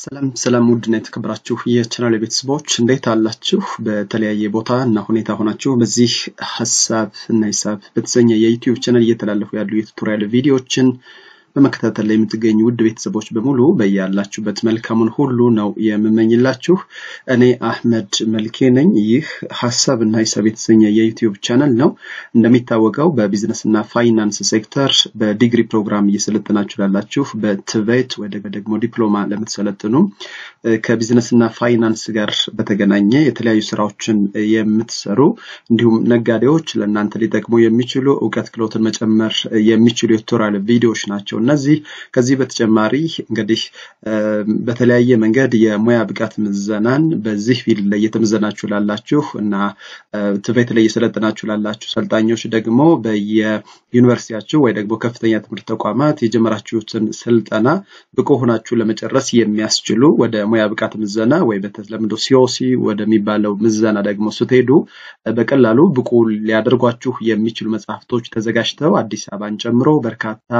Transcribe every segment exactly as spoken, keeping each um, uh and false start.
ሰላም ሰላም ውድና የተከበራችሁ የቻናል ቤተሰቦች እንዴት አላችሁ? በተለያየ ቦታ እና ሁኔታ ሆናችሁ በዚህ ሐሳብ እና ሂሳብ በተሰኘ የዩቲዩብ ቻናል እየተላለፉ ያሉ የቱቶሪያል ቪዲዮዎችን በመከታተል ላይ የምትገኙ ውድ ቤተሰቦች በሙሉ በእያላችሁበት መልካሙን ሁሉ ነው የምመኝላችሁ። እኔ አህመድ መልኬ ነኝ። ይህ ሐሳብ እና ሂሳብ የተሰኘ የዩቲዩብ ቻናል ነው። እንደሚታወቀው በቢዝነስ እና ፋይናንስ ሴክተር በዲግሪ ፕሮግራም እየሰለጠናችሁ ላላችሁ በትቬት ወይ ደግሞ ዲፕሎማ ለምትሰለጥኑ ከቢዝነስ እና ፋይናንስ ጋር በተገናኘ የተለያዩ ስራዎችን የምትሰሩ እንዲሁም ነጋዴዎች ለእናንተ ሊጠቅሙ የሚችሉ ዕውቀት ክህሎትን መጨመር የሚችሉ የቱቶሪያል ቪዲዮዎች ናቸው። እነዚህ ከዚህ በተጨማሪ እንግዲህ በተለያየ መንገድ የሙያ ብቃት ምዘናን በዚህ ፊልድ ላይ የተመዘናችሁ ላላችሁ እና ትቬት ላይ የሰለጠናችሁ ላላችሁ ሰልጣኞች ደግሞ በየዩኒቨርሲቲያችሁ ወይ ደግሞ ከፍተኛ ትምህርት ተቋማት የጀመራችሁትን ስልጠና ብቁ ሆናችሁ ለመጨረስ የሚያስችሉ ወደ ሙያ ብቃት ምዘና ወይ በተለምዶ ሲኦሲ ወደሚባለው ምዘና ደግሞ ስትሄዱ በቀላሉ ብቁ ሊያደርጓችሁ የሚችሉ መጽሐፍቶች ተዘጋጅተው አዲስ አበባን ጨምሮ በርካታ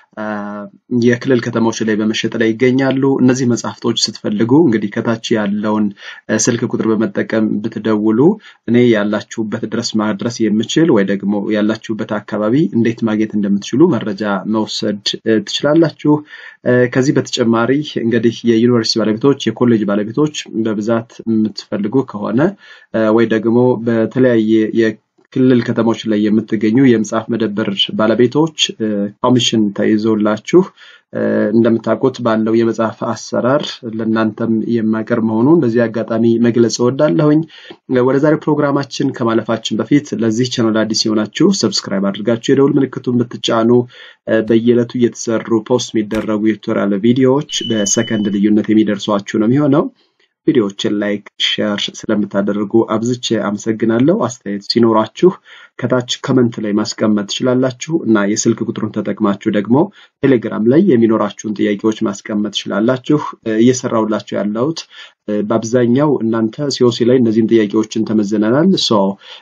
የክልል ከተሞች ላይ በመሸጥ ላይ ይገኛሉ። እነዚህ መጽሐፍቶች ስትፈልጉ እንግዲህ ከታች ያለውን ስልክ ቁጥር በመጠቀም ብትደውሉ እኔ ያላችሁበት ድረስ ማድረስ የምችል ወይ ደግሞ ያላችሁበት አካባቢ እንዴት ማግኘት እንደምትችሉ መረጃ መውሰድ ትችላላችሁ። ከዚህ በተጨማሪ እንግዲህ የዩኒቨርሲቲ ባለቤቶች የኮሌጅ ባለቤቶች በብዛት የምትፈልጉ ከሆነ ወይ ደግሞ በተለያየ ክልል ከተሞች ላይ የምትገኙ የመጽሐፍ መደብር ባለቤቶች ኮሚሽን ተይዞላችሁ እንደምታውቁት ባለው የመጽሐፍ አሰራር ለእናንተም የማቀርብ መሆኑን በዚህ አጋጣሚ መግለጽ እወዳለሁኝ። ወደ ዛሬው ፕሮግራማችን ከማለፋችን በፊት ለዚህ ቻናል አዲስ የሆናችሁ ሰብስክራይብ አድርጋችሁ የደውል ምልክቱን ብትጫኑ በየዕለቱ እየተሰሩ ፖስት የሚደረጉ የቱቶሪያል ቪዲዮዎች በሰከንድ ልዩነት የሚደርሷችሁ ነው የሚሆነው። ቪዲዮዎችን ላይክ ሼር ስለምታደርጉ አብዝቼ አመሰግናለሁ። አስተያየት ሲኖራችሁ ከታች ኮሜንት ላይ ማስቀመጥ ትችላላችሁ እና የስልክ ቁጥሩን ተጠቅማችሁ ደግሞ ቴሌግራም ላይ የሚኖራችሁን ጥያቄዎች ማስቀመጥ ትችላላችሁ። እየሰራውላችሁ ያለሁት በአብዛኛው እናንተ ሲኦሲ ላይ እነዚህን ጥያቄዎችን ተመዘናል ሶ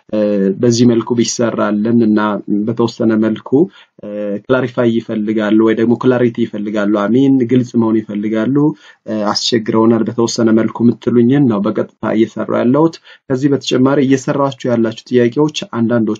በዚህ መልኩ ቢሰራልን እና በተወሰነ መልኩ ክላሪፋይ ይፈልጋሉ ወይ ደግሞ ክላሪቲ ይፈልጋሉ አሚን ግልጽ መሆን ይፈልጋሉ አስቸግረውናል በተወሰነ መልኩ ምትሉኝን ነው በቀጥታ እየሰራው ያለሁት። ከዚህ በተጨማሪ እየሰራችሁ ያላችሁ ጥያቄዎች አንዳንዶቹ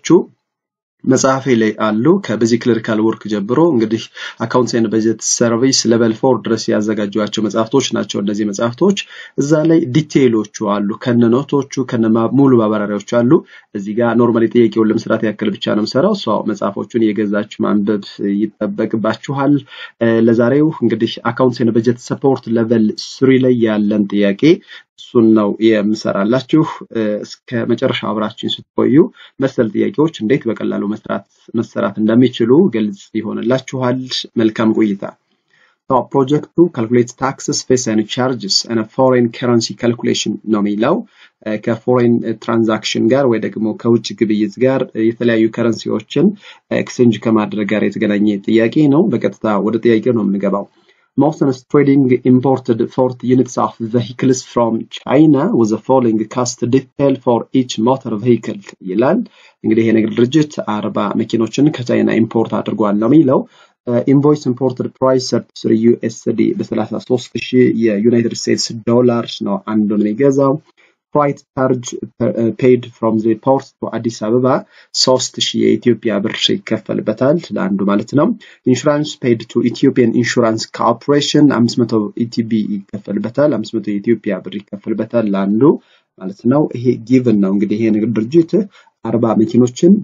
መጽሐፌ ላይ አሉ ከቤዚክ ክለሪካል ወርክ ጀምሮ እንግዲህ አካውንትስ ኤንድ በጀት ሰርቪስ ሌቨል ፎር ድረስ ያዘጋጇቸው መጽሐፍቶች ናቸው። እነዚህ መጽሐፍቶች እዛ ላይ ዲቴይሎቹ አሉ ከነኖቶቹ ከነሙሉ ማብራሪያዎቹ አሉ። እዚህ ጋር ኖርማሊ ጥያቄውን ለመስራት ያክል ብቻ ነው የምሰራው ሶ መጽሐፎቹን እየገዛችሁ ማንበብ ይጠበቅባችኋል። ለዛሬው እንግዲህ አካውንትስ ኤንድ በጀት ሰፖርት ሌቨል ስሪ ላይ ያለን ጥያቄ እሱን ነው የምሰራላችሁ። እስከ መጨረሻው አብራችሁን ስትቆዩ መሰል ጥያቄዎች እንዴት በቀላሉ መስራት መሰራት እንደሚችሉ ግልጽ ይሆንላችኋል። መልካም ቆይታ። So project to calculate taxes, fees and charges and a foreign currency calculation ነው የሚለው ከፎሬን ትራንዛክሽን ጋር ወይ ደግሞ ከውጭ ግብይት ጋር የተለያዩ ከረንሲዎችን ኤክስቼንጅ ከማድረግ ጋር የተገናኘ ጥያቄ ነው። በቀጥታ ወደ ጥያቄው ነው የምንገባው። Mountainous trading imported forty units of vehicles from China with the following cost detail for each motor vehicle ይላል። እንግዲህ ይሄ ነገር ድርጅት አርባ መኪኖችን ከቻይና ኢምፖርት አድርጓል ነው የሚለው። ኢንቮይስ ኢምፖርትድ ፕራይስ thirty-three U S D በ33 ሺህ የዩናይትድ ስቴትስ ዶላርስ ነው አንዱን የሚገዛው። Freight charge uh, paid from the port to Addis Ababa three thousand የኢትዮጵያ ብር ይከፈልበታል ለአንዱ ማለት ነው። Insurance paid to Ethiopian Insurance Corporation five hundred E T B ይከፈልበታል five hundred የኢትዮጵያ ብር ይከፈልበታል ለአንዱ ማለት ነው። ይሄ given ነው እንግዲህ ይሄ ነገር ድርጅት አርባ መኪኖችን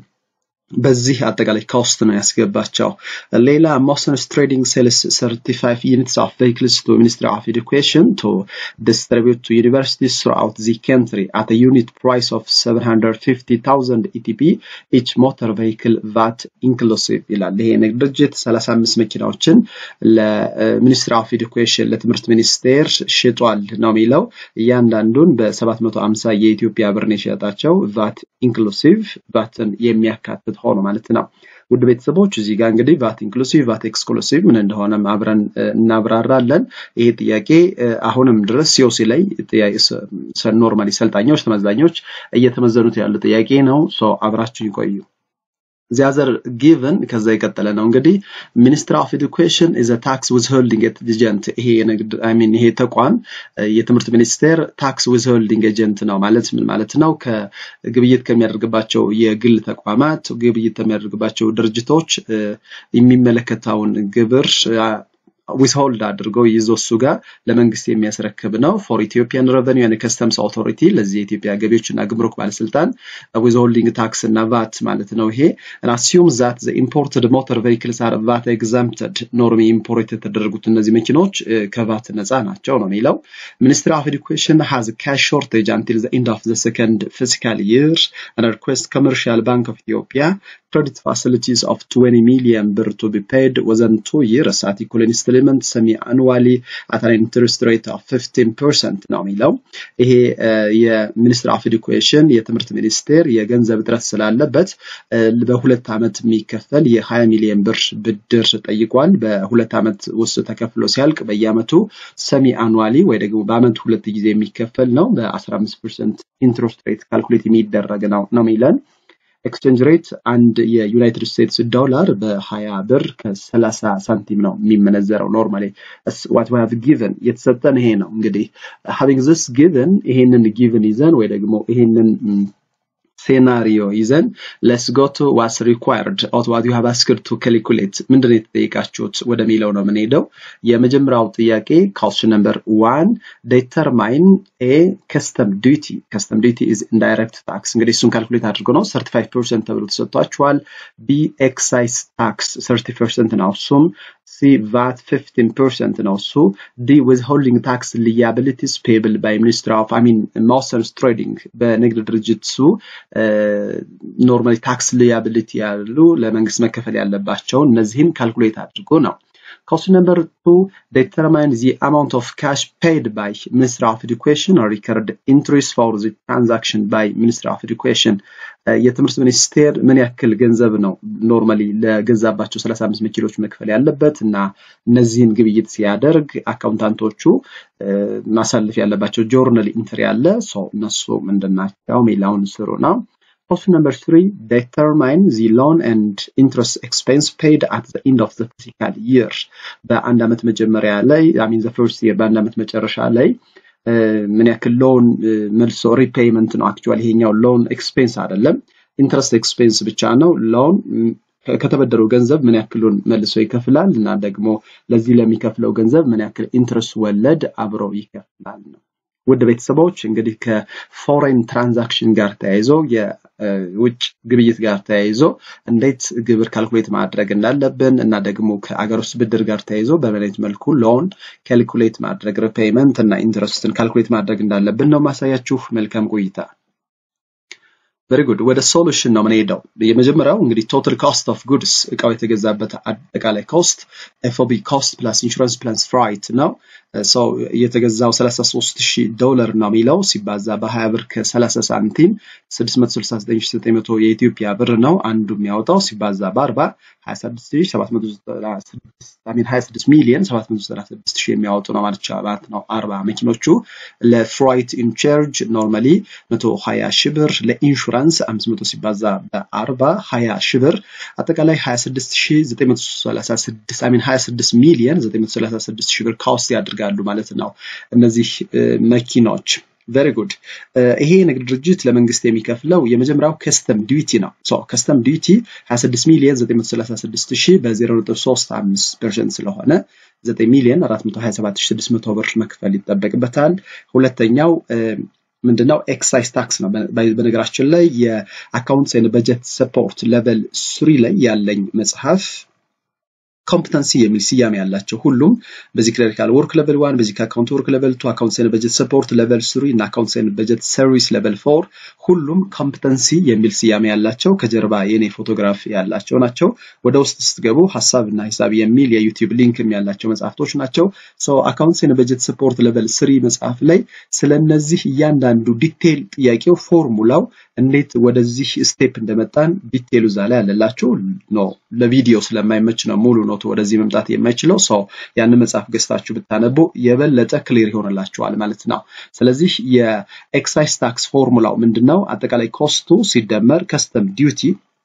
በዚህ አጠቃላይ ኮስት ነው ያስገባቸው። ሌላ Mountainous Trading sells thirty-five units of vehicles to Ministry of Education to distribute to universities throughout the country at a unit price of seven hundred fifty thousand E T B each motor vehicle V A T inclusive ይላል። ይሄ ንግድ ድርጅት thirty-five መኪናዎችን ለሚኒስትሪ ኦፍ ኤዱኬሽን ለትምህርት ሚኒስቴር ሽጧል ነው የሚለው። እያንዳንዱን በ750 የኢትዮጵያ ብር ነው የሸጣቸው V A T inclusive V A Tን የሚያካትት ሆኖ ማለት ነው። ውድ ቤተሰቦች እዚህ ጋር እንግዲህ V A T inclusive V A T exclusive ምን እንደሆነ አብረን እናብራራለን። ይሄ ጥያቄ አሁንም ድረስ ሲኦሲ ላይ ጥያቄ ኖርማሊ ሰልጣኞች ተመዛኞች እየተመዘኑት ያለ ጥያቄ ነው። ሶ አብራችሁ ይቆዩ። the other given ከዛ ይቀጥለ ነው እንግዲህ Ministry of Education is a tax withholding agent ይሄ I mean ይሄ ተቋም የትምህርት ሚኒስቴር tax withholding agent ነው ማለት ምን ማለት ነው ከግብይት ከሚያደርግባቸው የግል ተቋማት ግብይት ከሚያደርግባቸው ድርጅቶች የሚመለከታውን ግብር withhold አድርገው ይዞሱ ጋር ለመንግስት የሚያስረክብ ነው for Ethiopian Revenue and Customs Authority ለዚህ ኢትዮጵያ ገቢዎችና ግምሩክ ባለስልጣን withholding tax እና V A T ማለት ነው ይሄ and assumes that the imported motor vehicles are V A T exempted normally imported ተደረጉት እነዚህ መኪኖች ከ V A T ነፃ ናቸው ነው የሚለው Ministry of Education has a cash shortage until the end of the second fiscal year and requests Commercial Bank of Ethiopia credit facilities of twenty million birr to be paid within two years at equal installment semi-annually at an interest rate of fifteen percent ነው የሚለው ይሄ የሚኒስትር ኦፍ ኤዱኬሽን የትምህርት ሚኒስቴር የገንዘብ እጥረት ስላለበት በሁለት አመት የሚከፈል የ20 ሚሊዮን ብር ብድር ጠይቋል በሁለት አመት ውስጥ ተከፍሎ ሲያልቅ በየአመቱ semi-annually ወይ ደግሞ በአመት ሁለት ጊዜ የሚከፈል ነው በ15 percent interest rate calculate የሚደረግ ነው ነው የሚለን exchange rate and የዩናይትድ ስቴትስ ዶላር በ20 ብር ከ30 ሳንቲም ነው የሚመነዘረው normally that's what we have given የተሰጠን ይሄ ነው እንግዲህ having this given ይሄንን given ይዘን ወይ ደግሞ ይሄንን scenario ይዘን let's go to what's required or what you have asked to calculate ምንድነው የተጠየቃችሁት ወደሚለው ነው የምንሄደው የመጀመሪያው ጥያቄ question number one determine a custom duty custom duty is indirect tax እንግዲህ እሱን ካልኩሌት አድርጎ ነው thirty-five percent ተብሎ ተሰጥቷችኋል b excise tax thirty percent ነው እሱም c V A T fifteen percent ነው እሱ d withholding tax liabilities payable by Ministry of I mean Masters Trading በንግድ ድርጅቱ normally tax liability ያሉ ለመንግስት መከፈል ያለባቸው እነዚህን ካልኩሌት አድርጎ ነው Question number two determine the amount of cash paid by Ministry of Education or record interest for the transaction by Ministry of Education የትምህርት ሚኒስቴር ምን ያክል ገንዘብ ነው ኖርማሊ ለገዛባቸው thirty-five መኪኖች መክፈል ያለበት እና እነዚህን ግብይት ሲያደርግ አካውንታንቶቹ ማሳለፍ ያለባቸው ጆርናል ኢንትሪ አለ ሶ እነሱ ምንድናቸው ሚላውን ስሩ ነው Question number three determine the loan and interest expense paid at the end of the fiscal year በአንድ አመት መጀመሪያ ላይ I mean the first year በአንድ አመት መጨረሻ ላይ ምን ያክል loan መልሶ repayment ነው actually ይሄኛው loan expense አይደለም interest expense ብቻ ነው loan ከተበደረው ገንዘብ ምን ያክሉን መልሶ ይከፍላል እና ደግሞ ለዚህ ለሚከፍለው ገንዘብ ምን ያክል interest ወለድ አብሮ ይከፍላል ነው ወደ ቤተሰቦች እንግዲህ ከፎሬን ትራንዛክሽን ጋር ተያይዞ የውጭ ግብይት ጋር ተያይዞ እንዴት ግብር ካልኩሌት ማድረግ እንዳለብን እና ደግሞ ከአገር ውስጥ ብድር ጋር ተያይዞ በመለየት መልኩ ሎን ካልኩሌት ማድረግ ሪፔይመንት እና ኢንትረስትን ካልኩሌት ማድረግ እንዳለብን ነው ማሳያችሁ መልካም ቆይታ Very good ወደ ሶሉሽን ነው የምንሄደው የመጀመሪያው እንግዲህ total cost of goods እቃው የተገዛበት አጠቃላይ cost F O B cost plus insurance plus freight ነው so የተገዛው thirty-three thousand ዶላር ነው የሚለው ሲባዛ በ20 ብር ከ30 ሳንቲም six hundred sixty-nine thousand nine hundred የኢትዮጵያ ብር ነው አንዱ የሚያወጣው ሲባዛ በ40 twenty-six thousand seven hundred thirty-six I mean twenty-six million seven hundred thirty-six thousand የሚያወጡ ነው ማለት ቻባት ነው forty መኪኖቹ ለፍራይት in charge normally one hundred twenty ሺህ ብር ለኢንሹራንስ five hundred ሲባዛ በ40 twenty ሺህ ብር አጠቃላይ twenty-six thousand nine hundred thirty-six I mean twenty-six million nine hundred thirty-six ሺህ ብር ኮስት ያድርጋሉ ማለት ነው እነዚህ መኪኖች very good ይሄ ንግድ ድርጅት ለመንግስት የሚከፍለው የመጀመሪያው custom duty ነው so custom duty twenty-six million nine hundred thirty-six ሺህ በ zero point three five percent ስለሆነ nine million four hundred twenty-seven thousand six hundred ብር መክፈል ይጠበቅበታል ሁለተኛው ምንድነው ኤክሳይዝ ታክስ ነው በነገራችን ላይ የአካውንትስ ኤንድ በጀት ሰፖርት ሌቨል three ላይ ያለኝ መጽሐፍ competency የሚል ሲያሜ ያላቸው ሁሉም basic clerical work level one basic account work level two accounts and budget support level three እና accounts and budget service level four ሁሉም competency የሚል ሲያሜ ያላቸው ከጀርባ የኔ ፎቶግራፍ ያላቸው ናቸው ወደ ውስጥ ስትገቡ ሐሳብና ሂሳብ የሚል የዩቲዩብ ሊንክም ያላቸው መጽሐፍቶች ናቸው so accounts and budget support level three መጽሐፍ ላይ ስለነዚህ እያንዳንዱ ዲቴል ጥያቄው ፎርሙላው እንዴት ወደዚህ ስቴፕ እንደመጣን ዲቴሉ ዛላ ያለላችሁ ነው ለቪዲዮ ስለማይመች ነው ሙሉ ነው ወደዚህ መምጣት የማይችለው ሰው ያን መጽሐፍ ገዝታችሁ ብታነቡ የበለጠ ክሊር ይሆንላችኋል ማለት ነው ስለዚህ የኤክሳይዝ ታክስ ፎርሙላው ምንድነው አጠቃላይ ኮስቱ ሲደመር ከስተም ዲዩቲ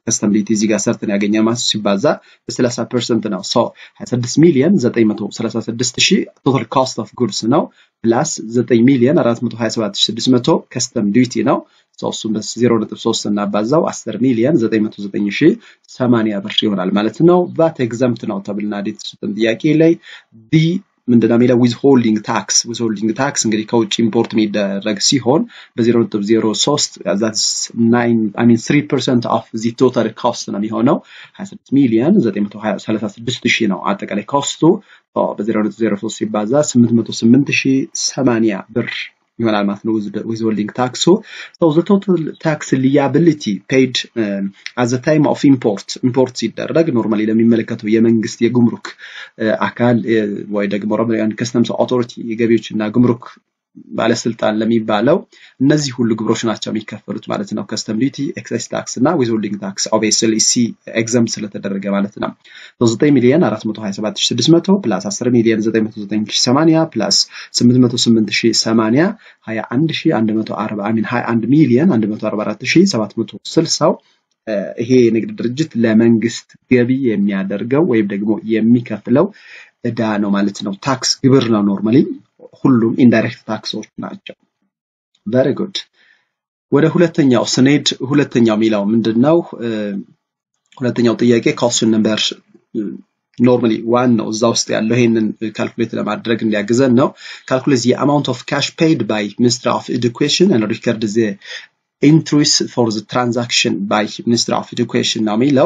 custom duty እዚህ ጋር ሰርተን ያገኛል ማለት ሲባዛ በ30 ፐርሰንት ነው so twenty six ሚሊዮን nine hundred thirty-six thousand total cost of goods ነው plus nine ሚሊዮን four hundred twenty-seven thousand six hundred custom duty ነው so እሱም zero point three እናባዛው ten ሚሊዮን nine hundred ninety thousand eighty ብር ይሆናል ማለት ነው vat exempt ነው ተብልና ዲትሱን ጥያቄ ላይ ዲ ምንድነው የሚለው withholding tax withholding tax እንግዲህ ከውጭ ኢምፖርት የሚደረግ ሲሆን በ zero point zero three that's nine I mean three percent of the total cost ነው የሚሆነው twenty-six ሚሊዮን nine hundred thirty-six thousand ነው አጠቃላይ ኮስቱ በ zero point zero three ሲባዛ eight hundred eight thousand eighty ብር ይሆናል ማለት ነው withholding tax so the total tax liability paid um, at the time of import import ሲደረግ normally ለሚመለከተው የመንግስት የጉምሩክ አካል ወይ ደግሞ ሮማን customs authority የገቢዎችና ጉምሩክ ባለስልጣን ለሚባለው እነዚህ ሁሉ ግብሮች ናቸው የሚከፈሉት ማለት ነው custom duty excise tax እና withholding tax obviously C exempt ስለተደረገ ማለት ነው nine ሚሊዮን four hundred twenty-seven thousand six hundred plus ten ሚሊዮን nine hundred ninety thousand eighty plus eight hundred eight thousand eighty twenty-one thousand one hundred forty I mean twenty-one ሚሊዮን one hundred forty-four thousand seven hundred sixty ይሄ ንግድ ድርጅት ለመንግስት ገቢ የሚያደርገው ወይም ደግሞ የሚከፍለው እዳ ነው ማለት ነው ታክስ ግብር ነው ኖርማሊ ሁሉም ኢንዳይሬክት ታክሶች ናቸው very good ወደ ሁለተኛው ስኔድ ሁለተኛው ሚላው ምንድነው ሁለተኛው ጥያቄ question number normally one ነው እዛው ውስጥ ያለው ይሄንን ካልኩሌት ለማድረግ እንዲያግዘን ነው calculate the amount of cash paid by Ministry of Education and record the entries for the transaction by Ministry of Education ነው ሚላው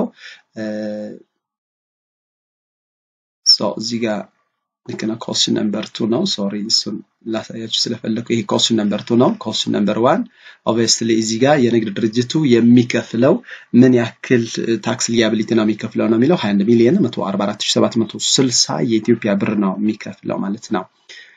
so እዚህ ጋር ለከና question number two ነው sorry እሱን ላሳያችሁ ስለፈለኩ ይሄ question number two ነው question number one obviously እዚህ ጋር የንግድ ድርጅቱ የሚከፍለው ምን ያክል ታክስ liability ነው የሚከፍለው ነው የሚለው twenty-one ሚሊዮን one hundred forty-four thousand seven hundred sixty የኢትዮጵያ ብር ነው የሚከፍለው ማለት ነው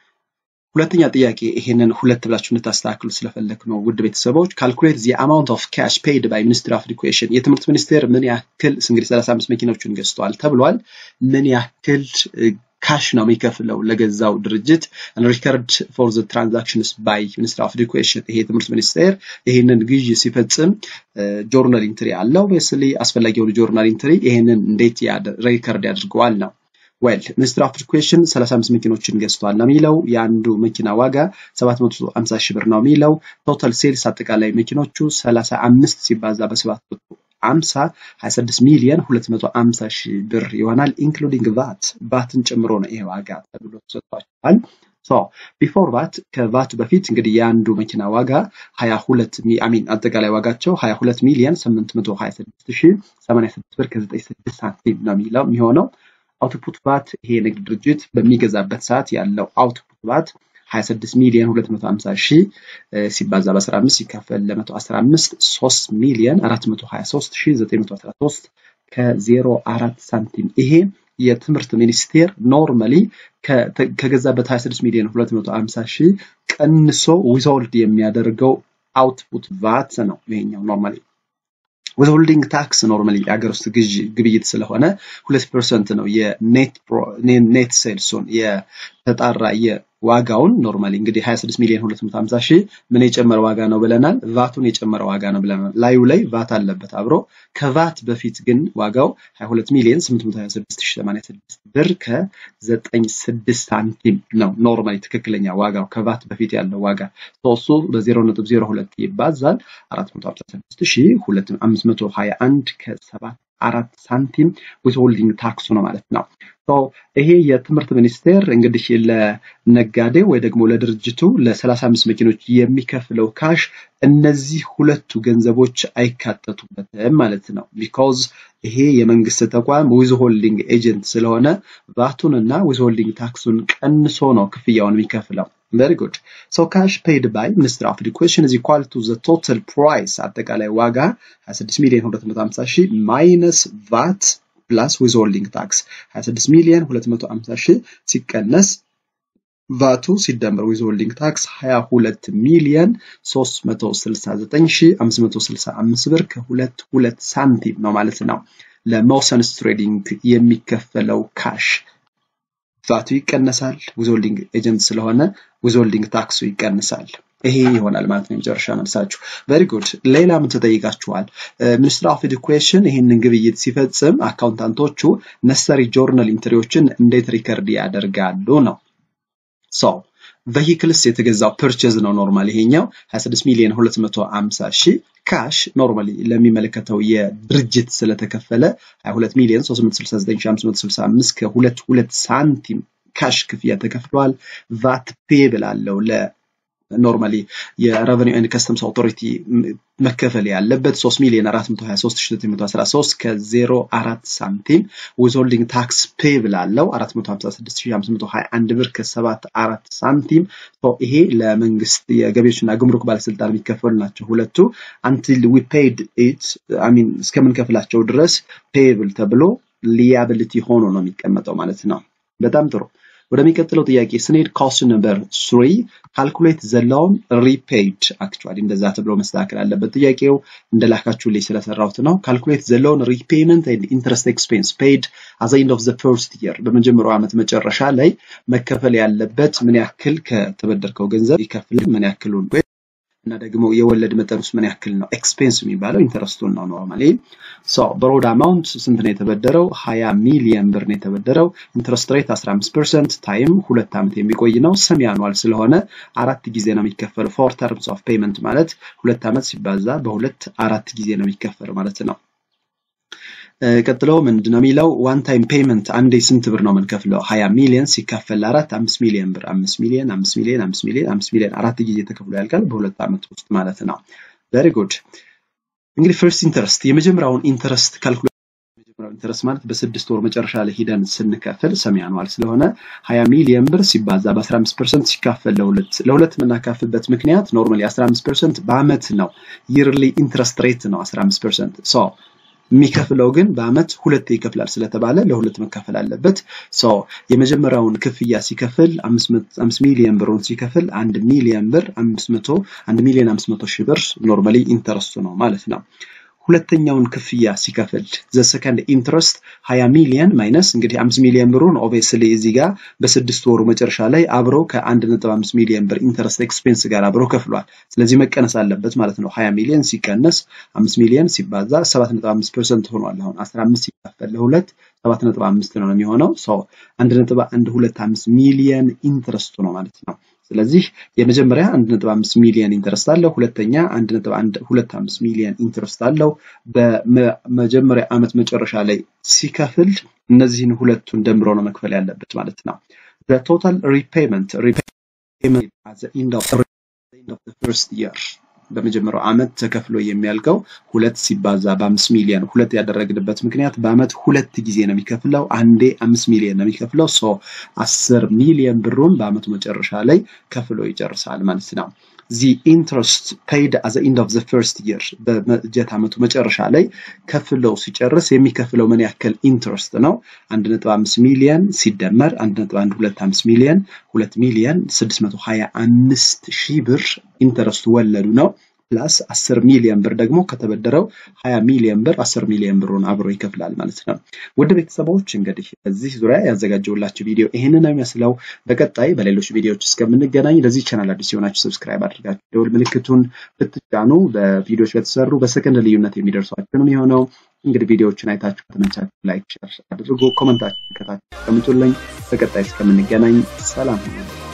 ሁለተኛ ጥያቄ ይሄንን ሁለት ብላችሁ እንታስተካክሉ ስለፈለኩ ነው ውድ ቤተሰቦች calculate the amount of cash paid by Ministry of Education የትምህርት ሚኒስቴር ምን ያክል እንግዲህ thirty-five መኪናዎችን ገዝቷል ተብሏል ምን ያክል ካሽ ነው የሚከፍለው ለገዛው ድርጅት and record for the transactions by Ministry of Education ይሄ ትምህርት ሚኒስቴር ይሄንን ግዢ ሲፈጽም ጆርናል ኢንትሪ አለው basically አስፈላጊው ጆርናል ኢንትሪ ይሄንን እንዴት ሪከርድ ያድርገዋል ነው well Ministry of Education thirty-five መኪኖችን ገዝቷል ነው የሚለው ያንዱ መኪና ዋጋ seven hundred fifty ሺህ ብር ነው የሚለው total sales አጠቃላይ መኪኖቹ thirty-five ሲባዛ በ700 fifty twenty-six ሚሊዮን two hundred fifty ሺህ ብር ይሆናል including vat ቫትን ጨምሮ ነው ይሄ ዋጋ ተብሎ ተሰጥቷል so before vat ከvat በፊት እንግዲህ ያንዱ መኪና ዋጋ twenty-two I mean አጠቃላይ ዋጋቸው twenty-two ሚሊዮን eight hundred twenty-six ሺህ eighty-six ብር ከ96 ሳንቲም ነው የሚለው የሚሆነው output vat ይሄ ንግድ ድርጅት በሚገዛበት ሰዓት ያለው output vat twenty-six ሚሊዮን two hundred fifty ሺህ ሲባዛ በ15 ሲከፈል ለ115 three ሚሊዮን four hundred twenty-three ሺህ nine hundred thirty-three ከ zero four ሳንቲም ይሄ የትምህርት ሚኒስቴር ኖርማሊ ከገዛበት twenty-six ሚሊዮን two hundred fifty ሺህ ቀንሶ withhold የሚያደርገው output vat ነው ይሄኛው ኖርማሊ withholding tax normally አገር ውስጥ ግዢ ግብይት ስለሆነ two percent ነው የኔት ኔት ሴልሱን የተጣራ የዋጋውን ኖርማሊ እንግዲህ twenty-six ሚሊዮን two hundred fifty ሺህ ምን የጨመረ ዋጋ ነው ብለናል ቫቱን የጨመረ ዋጋ ነው ብለናል ላዩ ላይ ቫት አለበት አብሮ ከቫት በፊት ግን ዋጋው twenty-two ሚሊዮን eight hundred twenty-six ሺህ eighty-six ብር ከ ninety-six ሳንቲም ነው ኖርማሊ ትክክለኛ ዋጋው ከቫት በፊት ያለው ዋጋ ሶሱ በ zero point zero two ይባዛል four hundred fifty-six ሺህ five hundred twenty-one ከ seven ሳንቲም withholding tax ነው ማለት ነው so ይሄ የትምህርት ሚኒስቴር እንግዲህ ለነጋዴ ወይ ደግሞ ለድርጅቱ ለ35 መኪኖች የሚከፍለው ካሽ እነዚህ ሁለቱ ገንዘቦች አይካተቱበትም ማለት ነው because ይሄ የመንግስት ተቋም withholding agent ስለሆነ ቫቱንና withholding taxን ቀንሶ ነው ክፍያውን የሚከፍለው very good so cash paid by Ministry of Education is equal to the total price አጠቃላይ ዋጋ twenty-six ሚሊዮን two hundred fifty ሺህ minus vat plus withholding tax twenty-six ሚሊዮን two hundred fifty ሺህ ሲቀነስ ቫቱ ሲደመር withholding tax twenty-two ሚሊዮን three hundred sixty-nine ሺህ five hundred sixty-five ብር ከ22 ሳንቲም ነው ማለት ነው ለሞሰንስ ትሬዲንግ የሚከፈለው ካሽ ቫቱ ይቀነሳል withholding agent ስለሆነ withholding tax ይቀነሳል ይሄ ይሆናል ማለት ነው የመጨረሻ መልሳችሁ very good ሌላ ምን ተጠይቃችኋል ሚኒስትር ኦፍ ኤዱኬሽን ይሄንን ግብይት ሲፈጽም አካውንታንቶቹ necessary journal entryዎችን እንዴት ሪከርድ ያደርጋሉ ነው so vehicles የተገዛው purchase ነው ኖርማሊ ይሄኛው twenty six ሚሊዮን two hundred fifty ሺህ ካሽ ኖርማሊ ለሚመለከተው የድርጅት ስለተከፈለ twenty-two ሚሊዮን three hundred sixty-nine thousand five hundred sixty-five ከ22 ሳንቲም ካሽ ክፍያ ተከፍሏል vat payable አለው ለ normally yeah revenue and customs authority መከፈል ያለበት three ሚሊዮን four hundred twenty-three thousand nine hundred thirteen ከ zero four ሳንቲም withholding tax payable አለው four hundred fifty-six thousand five hundred twenty-one ብር ከ seventy-four ሳንቲም so ይሄ ለመንግስት የገቢዎችና ግምሩክ ባለስልጣን የሚከፈሉ ናቸው ሁለቱ until we paid it I mean እስከምንከፍላቸው ድረስ payable ተብሎ liability ሆኖ ነው የሚቀመጠው ማለት ነው በጣም ጥሩ ወደሚቀጥለው ጥያቄ ስንሄድ question number three calculate the loan repaid actually እንደዛ ተብሎ መስተካከል አለበት ጥያቄው እንደላካችሁልኝ ስለሰራሁት ነው calculate the loan repayment and interest expense paid at the end of the first year በመጀመሪያው ዓመት መጨረሻ ላይ መከፈል ያለበት ምን ያክል ከተበደርከው ገንዘብ ይከፍል ምን ያክሉን እና ደግሞ የወለድ መጠኑስ ምን ያክል ነው ኤክስፔንስ የሚባለው ኢንተረስቱን ነው ኖርማሊ ሶ borrowed amount ስንት ነው የተበደረው twenty ሚሊዮን ብር ነው የተበደረው ኢንተረስት ሬት fifteen percent ታይም ሁለት ዓመት የሚቆይ ነው ሰሚ አኑዋል ስለሆነ አራት ጊዜ ነው የሚከፈለው four terms of payment ማለት ሁለት ዓመት ሲባዛ በሁለት አራት ጊዜ ነው የሚከፈለው ማለት ነው ቀጥሎ ምንድነው የሚለው one time payment አንዴ ስንት ብር ነው የምንከፍለው twenty ሚሊዮን ሲከፈል አራት five ሚሊዮን ብር five ሚሊዮን five ሚሊዮን five ሚሊዮን five ሚሊዮን አራት ጊዜ ተከፍሎ ያልቃል በሁለት ዓመት ውስጥ ማለት ነው very good እንግዲህ first interest የመጀመሪያውን ኢንተረስት ካልኩሌት የመጀመሪያው ኢንተረስት ማለት በስድስት ወር መጨረሻ ላይ ሄደን ስንከፍል ሰሚ አኑዋል ስለሆነ twenty ሚሊዮን ብር ሲባዛ በ15 percent ሲካፈል ለሁለት ለሁለት መናካፍበት ምክንያት ኖርማሊ fifteen percent በአመት ነው yearly interest rate ነው fifteen percent so የሚከፍለው ግን በአመት ሁለት ይከፍላል ስለተባለ ለሁለት መከፈል አለበት ሶ የመጀመሪያውን ክፍያ ሲከፍል five ሚሊዮን ብሩን ሲከፍል one ሚሊዮን ብር five hundred one ሚሊዮን five hundred ሺህ ብር ኖርማሊ ኢንተረስቱ ነው ማለት ነው ሁለተኛውን ክፍያ ሲከፍል the second interest twenty ሚሊዮን ማይነስ እንግዲህ five ሚሊዮን ብሩን obviously እዚህ ጋር በስድስት ወሩ መጨረሻ ላይ አብሮ ከ one point five ሚሊዮን ብር ኢንተረስት ኤክስፔንስ ጋር አብሮ ከፍሏል ስለዚህ መቀነስ አለበት ማለት ነው twenty ሚሊዮን ሲቀነስ five ሚሊዮን ሲባዛ seven point five percent ሆኗል አሁን fifteen ሲከፈል ለሁለት seven point five ነው የሚሆነው so one point one two five ሚሊዮን ኢንተረስቱ ነው ማለት ነው ስለዚህ የመጀመሪያ one point five ሚሊዮን ኢንተረስት አለው ሁለተኛ one point one two five ሚሊዮን ኢንተረስት አለው በመጀመሪያ አመት መጨረሻ ላይ ሲከፍል እነዚህን ሁለቱን ደምሮ ነው መክፈል ያለበት ማለት ነው the total repayment repayment at the end of the end of the first year በመጀመሪያው አመት ተከፍሎ የሚያልቀው ሁለት ሲባዛ በ5 ሚሊዮን ሁለት ያደረግንበት ምክንያት በአመት ሁለት ጊዜ ነው የሚከፍለው አንዴ five ሚሊዮን ነው የሚከፍለው ሶ ten ሚሊዮን ብሩን በአመቱ መጨረሻ ላይ ከፍሎ ይጨርሳል ማለት ነው the interest paid at the end of the first year በጀት አመቱ መጨረሻ ላይ ከፍሎ ሲጨርስ የሚከፍለው ምን ያክል ኢንትረስት ነው one point five ሚሊዮን ሲደመር one point one two five ሚሊዮን two ሚሊዮን six hundred twenty-five ሺህ ብር ኢንትረስት ወለዱ ነው ፕላስ ten ሚሊዮን ብር ደግሞ ከተበደረው twenty ሚሊዮን ብር ten ሚሊዮን ብሩን አብሮ ይከፍላል ማለት ነው ወደ ቤተሰቦች እንግዲህ በዚህ ዙሪያ ያዘጋጀውላችሁ ቪዲዮ ይሄንን ነው የሚመስለው በቀጣይ በሌሎች ቪዲዮዎች እስከምንገናኝ ለዚህ ቻናል አዲስ የሆናችሁ ሰብስክራይብ አድርጋችሁ ደውል ምልክቱን ብትጫኑ በቪዲዮዎች በተሰሩ በሰከንድ ልዩነት የሚደርሷችሁ ነው የሚሆነው እንግዲህ ቪዲዮዎችን አይታችሁ ከተመቻችሁ ላይክ ሼር አድርጉ ኮሜንታችሁን ከታች አስቀምጡልኝ በቀጣይ እስከምንገናኝ ሰላም ሁኑ